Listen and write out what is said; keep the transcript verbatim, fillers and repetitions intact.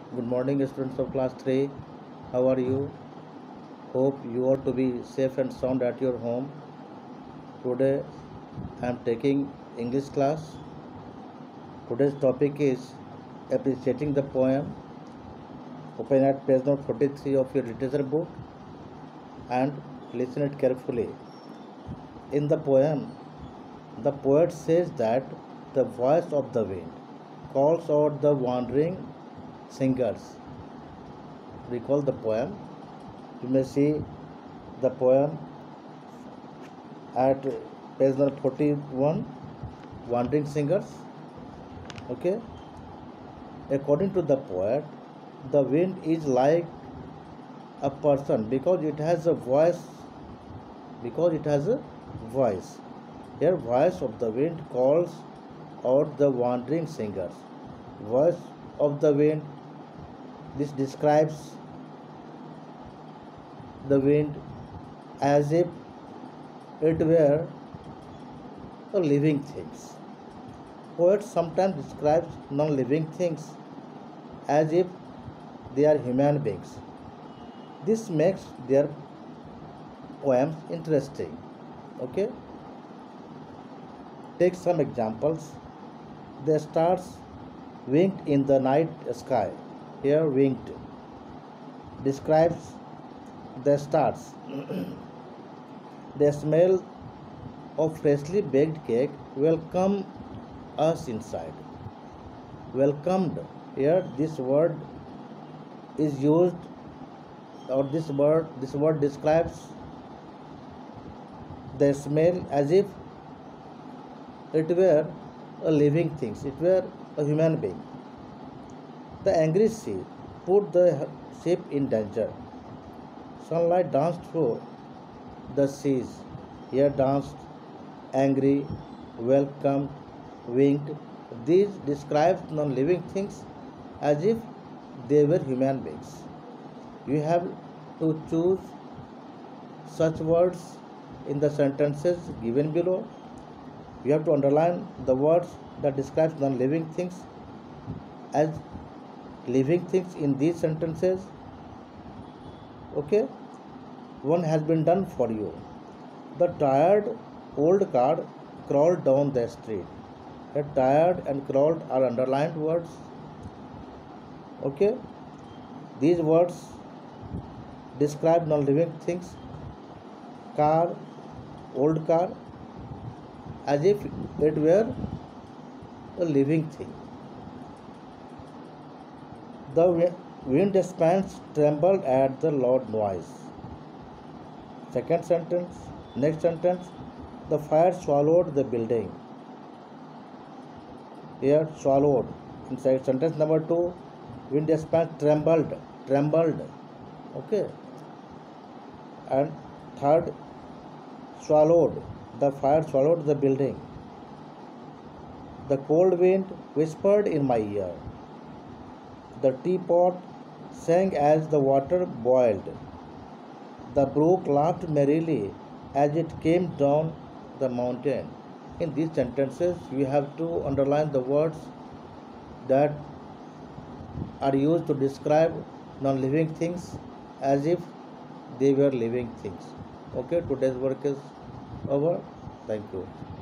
Good morning, students of class three. How are you? Hope you all to be safe and sound at your home. Today I am taking English class. Today's topic is appreciating the poem. Open at page number forty-three of your literature book and listen it carefully. In the poem, the poet says that the voice of the wind calls out the wandering singers. Recall the poem. You may see the poem at page number forty-one, Wandering Singers. Okay. According to the poet, the wind is like a person because it has a voice. Because it has a voice. Here, voice of the wind calls out the wandering singers. Voice of the wind. This describes the wind as if it were a living things. Poets sometimes describe non-living things as if they are human beings. This makes their poems interesting. Okay. Take some examples. The stars winked in the night sky. Here, winked describes the stars. The smell of freshly baked cake welcomed us inside. Welcomed. Here, this word is used, or this word this word describes the smell as if it were a living thing. It were a human being. The angry sea put the ship in danger. Sunlight danced through the seas. Here danced, angry, welcomed, winked. These describe non-living things as if they were human beings. You have to choose such words in the sentences given below. You have to underline the words that describe non-living things as living things in these sentences. Okay. One has been done for you. The tired old car crawled down the street. The tired and crawled are underlined words. Okay. These words describe non-living things. Car, old car, as if it were a living thing. The wind spans trembled at the loud noise. Second sentence, next sentence, the fire swallowed the building. Here, swallowed. Inside sentence number two, wind spans trembled, trembled. Okay. And third, swallowed. The fire swallowed the building. The cold wind whispered in my ear. The teapot sang as the water boiled. The brook laughed merrily as it came down the mountain. In these sentences, you have to underline the words that are used to describe non-living things as if they were living things. Okay, today's work is over. Thank you.